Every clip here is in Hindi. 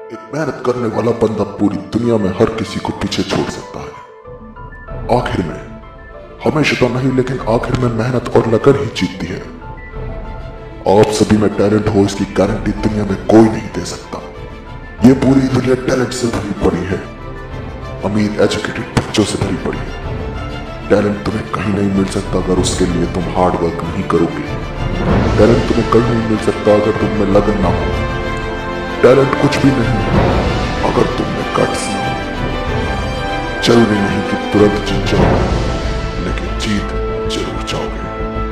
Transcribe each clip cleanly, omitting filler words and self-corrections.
एक मेहनत करने वाला बंदा पूरी दुनिया में हर किसी को पीछे छोड़ सकता है। आखिर में, हमेशा तो नहीं लेकिन आखिर में मेहनत और लगन ही जीतती है। आप सभी में टैलेंट हो इसकी गारंटी दुनिया में कोई नहीं दे सकता। ये पूरी दुनिया टैलेंट से भरी पड़ी है, अमीर एजुकेटेड बच्चों से भरी पड़ी है। टैलेंट तुम्हें कहीं नहीं मिल सकता अगर उसके लिए तुम हार्ड वर्क नहीं करोगे। टैलेंट तुम्हें कहीं नहीं मिल सकता अगर तुम में लगन ना हो। टैलेंट कुछ भी नहीं अगर तुम में गट्स ना हो। जरूरी नहीं कि तुरंत जीत जाओ, लेकिन जीत जरूर जाओगे।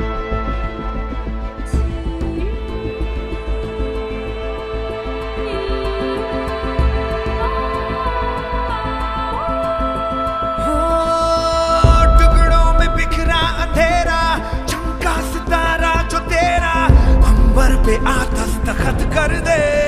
टुकड़ों में बिखरा अंधेरा, चमका सितारा जो तेरा, अंबर पे आ दस्तखत कर दे।